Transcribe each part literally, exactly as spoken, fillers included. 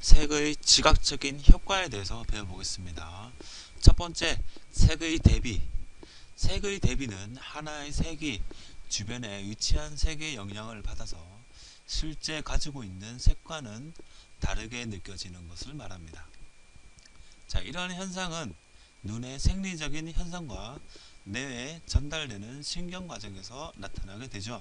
색의 지각적인 효과에 대해서 배워보겠습니다. 첫 번째, 색의 대비. 색의 대비는 하나의 색이 주변에 위치한 색의 영향을 받아서 실제 가지고 있는 색과는 다르게 느껴지는 것을 말합니다. 자, 이러한 현상은 눈의 생리적인 현상과 뇌에 전달되는 신경 과정에서 나타나게 되죠.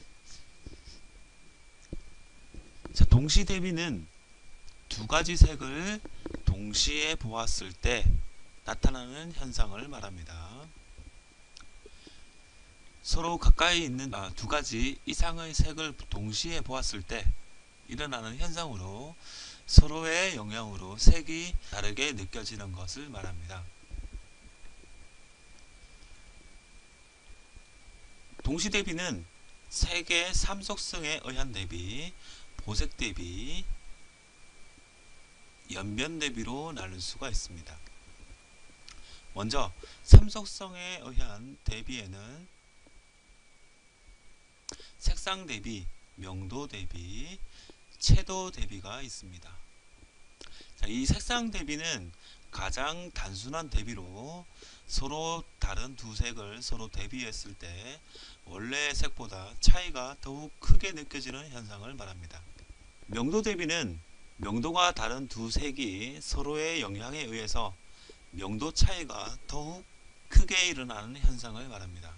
자, 동시 대비는 두 가지 색을 동시에 보았을 때 나타나는 현상을 말합니다. 서로 가까이 있는 두 가지 이상의 색을 동시에 보았을 때 일어나는 현상으로 서로의 영향으로 색이 다르게 느껴지는 것을 말합니다. 동시 대비는 색의 삼속성에 의한 대비, 보색 대비, 연변 대비로 나눌 수가 있습니다. 먼저 삼속성에 의한 대비에는 색상 대비, 명도 대비, 채도 대비가 있습니다. 자, 이 색상 대비는 가장 단순한 대비로 서로 다른 두 색을 서로 대비했을 때 원래의 색보다 차이가 더욱 크게 느껴지는 현상을 말합니다. 명도 대비는 명도가 다른 두 색이 서로의 영향에 의해서 명도 차이가 더욱 크게 일어나는 현상을 말합니다.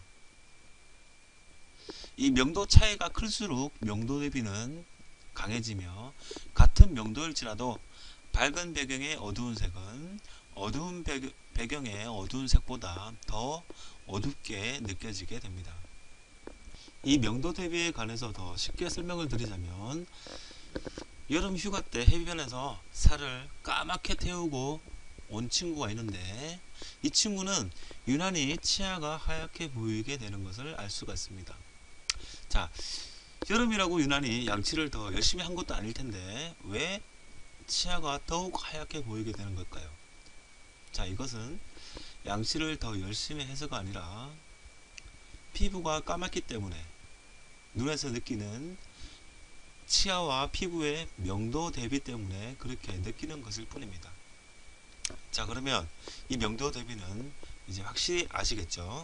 이 명도 차이가 클수록 명도 대비는 강해지며 같은 명도일지라도 밝은 배경의 어두운 색은 어두운 배경의 어두운 색보다 더 어둡게 느껴지게 됩니다. 이 명도 대비에 관해서 더 쉽게 설명을 드리자면 여름 휴가 때 해변에서 살을 까맣게 태우고 온 친구가 있는데 이 친구는 유난히 치아가 하얗게 보이게 되는 것을 알 수가 있습니다. 자, 여름이라고 유난히 양치를 더 열심히 한 것도 아닐 텐데 왜 치아가 더욱 하얗게 보이게 되는 걸까요? 자, 이것은 양치를 더 열심히 해서가 아니라 피부가 까맣기 때문에 눈에서 느끼는 치아와 피부의 명도 대비 때문에 그렇게 느끼는 것일 뿐입니다. 자, 그러면 이 명도 대비는 이제 확실히 아시겠죠?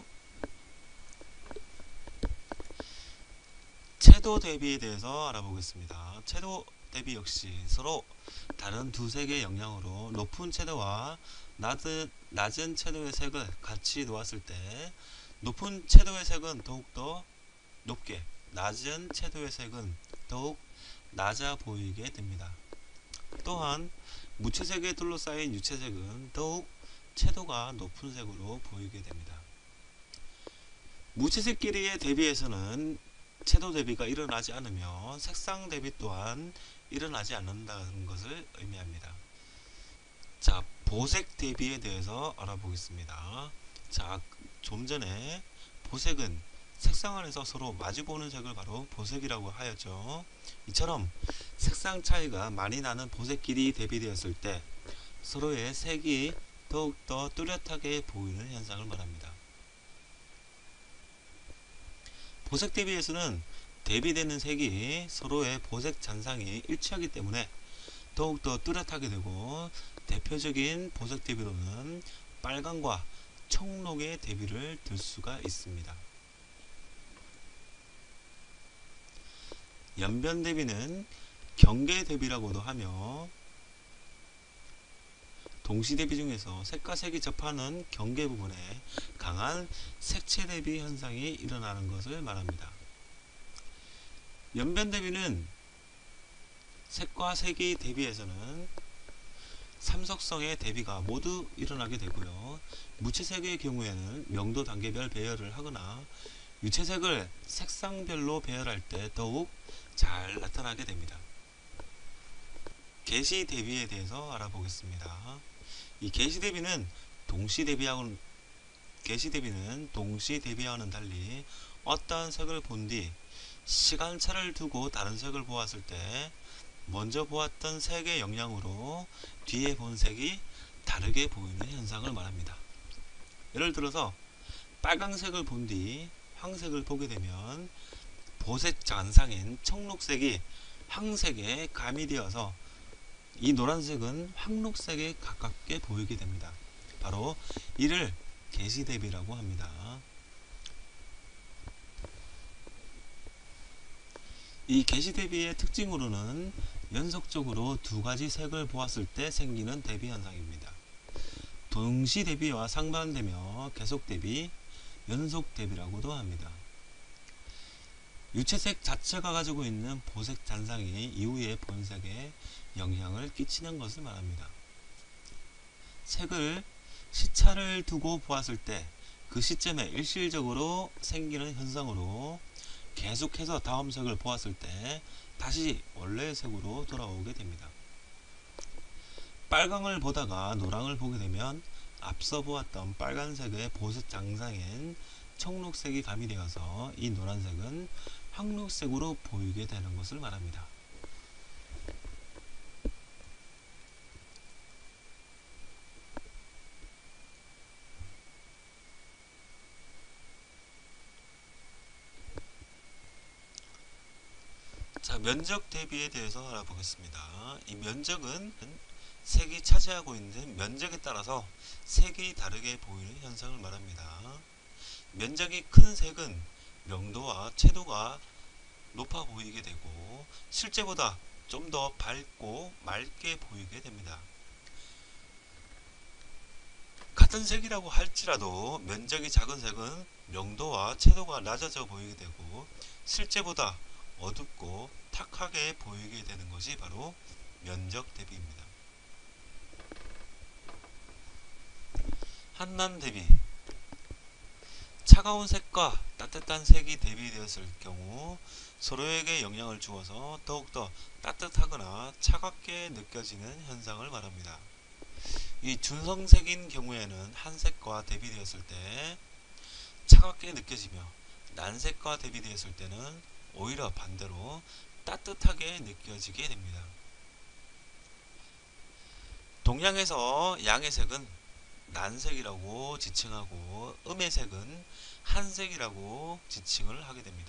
채도 대비에 대해서 알아보겠습니다. 채도 대비 역시 서로 다른 두 색의 영향으로 높은 채도와 낮은, 낮은 채도의 색을 같이 놓았을 때 높은 채도의 색은 더욱더 높게, 낮은 채도의 색은 더욱 낮아 보이게 됩니다. 또한 무채색에 둘러싸인 유채색은 더욱 채도가 높은 색으로 보이게 됩니다. 무채색끼리의 대비에서는 채도 대비가 일어나지 않으며 색상 대비 또한 일어나지 않는다는 것을 의미합니다. 자, 보색 대비에 대해서 알아보겠습니다. 자, 좀 전에 보색은 색상 안에서 서로 마주보는 색을 바로 보색이라고 하였죠. 이처럼 색상 차이가 많이 나는 보색끼리 대비되었을 때 서로의 색이 더욱더 뚜렷하게 보이는 현상을 말합니다. 보색 대비에서는 대비되는 색이 서로의 보색 잔상이 일치하기 때문에 더욱더 뚜렷하게 되고 대표적인 보색 대비로는 빨강과 청록의 대비를 들 수가 있습니다. 연변 대비는 경계 대비라고도 하며 동시 대비 중에서 색과 색이 접하는 경계 부분에 강한 색채 대비 현상이 일어나는 것을 말합니다. 연변 대비는 색과 색이 대비에서는 삼속성의 대비가 모두 일어나게 되고요. 무채색의 경우에는 명도 단계별 배열을 하거나 유채색을 색상별로 배열할 때 더욱 잘 나타나게 됩니다. 개시 대비에 대해서 알아보겠습니다. 이 개시 대비는 동시 대비하고는 개시 대비는 동시 대비와는 달리 어떠한 색을 본 뒤 시간차를 두고 다른 색을 보았을 때 먼저 보았던 색의 영향으로 뒤에 본 색이 다르게 보이는 현상을 말합니다. 예를 들어서 빨강색을 본 뒤 황색을 보게 되면 보색 잔상인 청록색이 황색에 가미되어서 이 노란색은 황록색에 가깝게 보이게 됩니다. 바로 이를 계시대비라고 합니다. 이 계시대비의 특징으로는 연속적으로 두 가지 색을 보았을 때 생기는 대비 현상입니다. 동시 대비와 상반되며 계속 대비, 연속 대비라고도 합니다. 유채색 자체가 가지고 있는 보색 잔상이 이후의 본색에 영향을 끼치는 것을 말합니다. 색을 시차를 두고 보았을 때 그 시점에 일시적으로 생기는 현상으로 계속해서 다음 색을 보았을 때 다시 원래의 색으로 돌아오게 됩니다. 빨강을 보다가 노랑을 보게 되면 앞서 보았던 빨간색의 보색 장상엔 청록색이 가미되어서 이 노란색은 황록색으로 보이게 되는 것을 말합니다. 자, 면적 대비에 대해서 알아보겠습니다. 이 면적은 색이 차지하고 있는 면적에 따라서 색이 다르게 보이는 현상을 말합니다. 면적이 큰 색은 명도와 채도가 높아 보이게 되고 실제보다 좀 더 밝고 맑게 보이게 됩니다. 같은 색이라고 할지라도 면적이 작은 색은 명도와 채도가 낮아져 보이게 되고 실제보다 어둡고 탁하게 보이게 되는 것이 바로 면적 대비입니다. 한난 대비. 차가운 색과 따뜻한 색이 대비되었을 경우 서로에게 영향을 주어서 더욱더 따뜻하거나 차갑게 느껴지는 현상을 말합니다. 이 준성색인 경우에는 한색과 대비되었을 때 차갑게 느껴지며 난색과 대비되었을 때는 오히려 반대로 따뜻하게 느껴지게 됩니다. 동양에서 양의 색은 난색이라고 지칭하고 음의 색은 한색이라고 지칭을 하게 됩니다.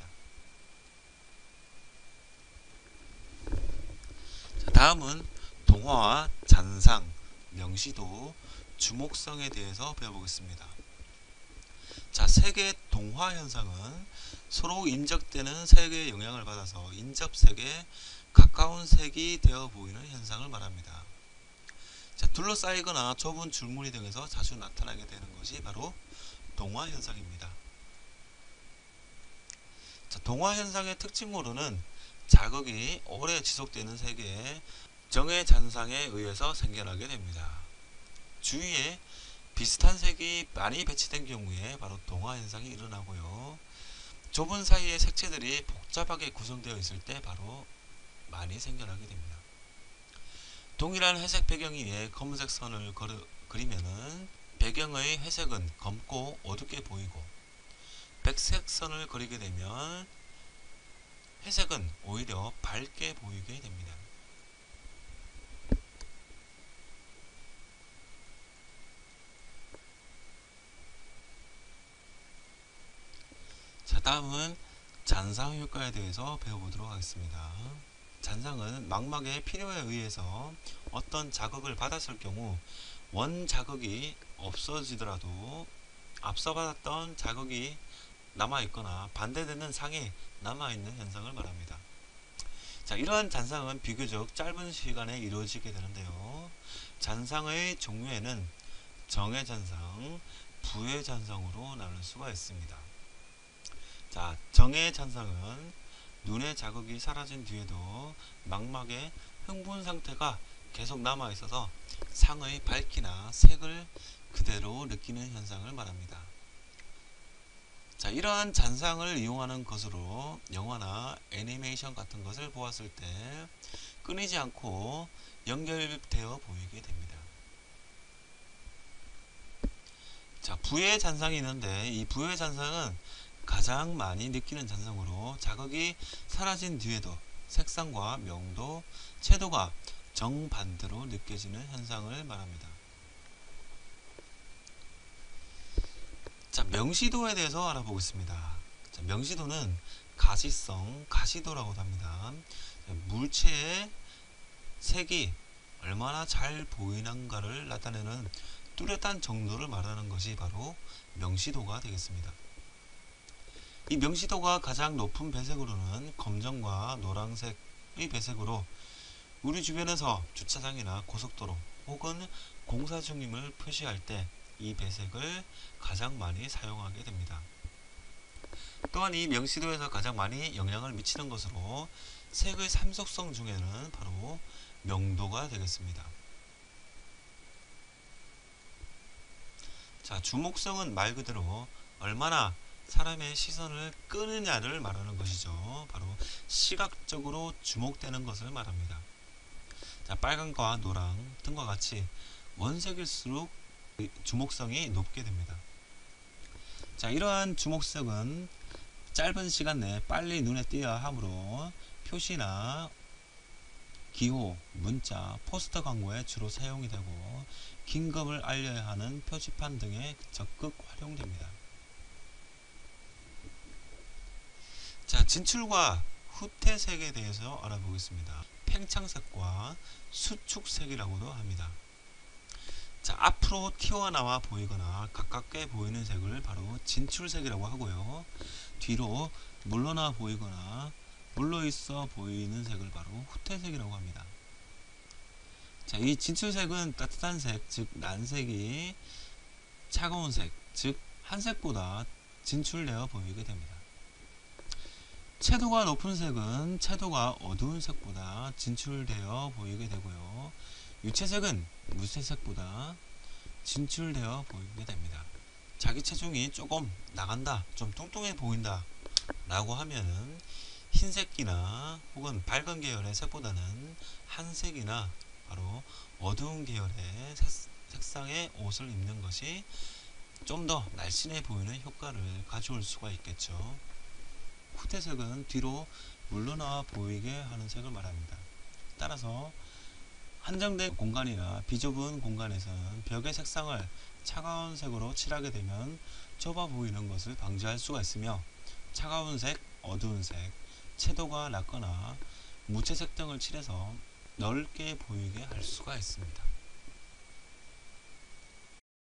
자, 다음은 동화와 잔상, 명시도, 주목성에 대해서 배워보겠습니다. 자, 색의 동화 현상은 서로 인적되는 색의 영향을 받아서 인접색에 가까운 색이 되어 보이는 현상을 말합니다. 자, 둘러싸이거나 좁은 줄무늬 등에서 자주 나타나게 되는 것이 바로 동화 현상입니다. 자, 동화 현상의 특징으로는 자극이 오래 지속되는 색의 정의 잔상에 의해서 생겨나게 됩니다. 주위에 비슷한 색이 많이 배치된 경우에 바로 동화 현상이 일어나고요. 좁은 사이의 색채들이 복잡하게 구성되어 있을 때 바로 많이 생겨나게 됩니다. 동일한 회색 배경 위에 검은색 선을 걸어, 그리면은 배경의 회색은 검고 어둡게 보이고 백색 선을 그리게 되면 회색은 오히려 밝게 보이게 됩니다. 자, 다음은 잔상 효과에 대해서 배워보도록 하겠습니다. 잔상은 망막의 필요에 의해서 어떤 자극을 받았을 경우 원 자극이 없어지더라도 앞서 받았던 자극이 남아있거나 반대되는 상이 남아있는 현상을 말합니다. 자, 이러한 잔상은 비교적 짧은 시간에 이루어지게 되는데요. 잔상의 종류에는 정의 잔상, 부의 잔상으로 나눌 수가 있습니다. 자, 정의 잔상은 눈의 자극이 사라진 뒤에도 망막의 흥분 상태가 계속 남아 있어서 상의 밝기나 색을 그대로 느끼는 현상을 말합니다. 자, 이러한 잔상을 이용하는 것으로 영화나 애니메이션 같은 것을 보았을 때 끊이지 않고 연결되어 보이게 됩니다. 자, 부의 잔상이 있는데 이 부의 잔상은 가장 많이 느끼는 잔상으로 자극이 사라진 뒤에도 색상과 명도, 채도가 정반대로 느껴지는 현상을 말합니다. 자, 명시도에 대해서 알아보겠습니다. 자, 명시도는 가시성, 가시도라고도 합니다. 물체의 색이 얼마나 잘 보이는가를 나타내는 뚜렷한 정도를 말하는 것이 바로 명시도가 되겠습니다. 이 명시도가 가장 높은 배색으로는 검정과 노란색의 배색으로 우리 주변에서 주차장이나 고속도로 혹은 공사 중임을 표시할 때 이 배색을 가장 많이 사용하게 됩니다. 또한 이 명시도에서 가장 많이 영향을 미치는 것으로 색의 삼속성 중에는 바로 명도가 되겠습니다. 자, 주목성은 말 그대로 얼마나 사람의 시선을 끄느냐를 말하는 것이죠. 바로 시각적으로 주목되는 것을 말합니다. 자, 빨강과 노랑 등과 같이 원색일수록 주목성이 높게 됩니다. 자, 이러한 주목성은 짧은 시간 내에 빨리 눈에 띄어야 하므로 표시나 기호, 문자, 포스터 광고에 주로 사용이 되고 긴급을 알려야 하는 표지판 등에 적극 활용됩니다. 자, 진출과 후퇴색에 대해서 알아보겠습니다. 팽창색과 수축색이라고도 합니다. 자, 앞으로 튀어나와 보이거나 가깝게 보이는 색을 바로 진출색이라고 하고요. 뒤로 물러나 보이거나 물러있어 보이는 색을 바로 후퇴색이라고 합니다. 자, 이 진출색은 따뜻한 색, 즉 난색이 차가운 색, 즉 한색보다 진출되어 보이게 됩니다. 채도가 높은 색은 채도가 어두운 색보다 진출되어 보이게 되고요. 유채색은 무채색보다 진출되어 보이게 됩니다. 자기 체중이 조금 나간다, 좀 뚱뚱해 보인다 라고 하면은 흰색이나 혹은 밝은 계열의 색보다는 한색이나 바로 어두운 계열의 색, 색상의 옷을 입는 것이 좀 더 날씬해 보이는 효과를 가져올 수가 있겠죠. 후퇴색은 뒤로 물러나와 보이게 하는 색을 말합니다. 따라서 한정된 공간이나 비좁은 공간에서는 벽의 색상을 차가운 색으로 칠하게 되면 좁아 보이는 것을 방지할 수가 있으며 차가운 색, 어두운 색, 채도가 낮거나 무채색 등을 칠해서 넓게 보이게 할 수가 있습니다.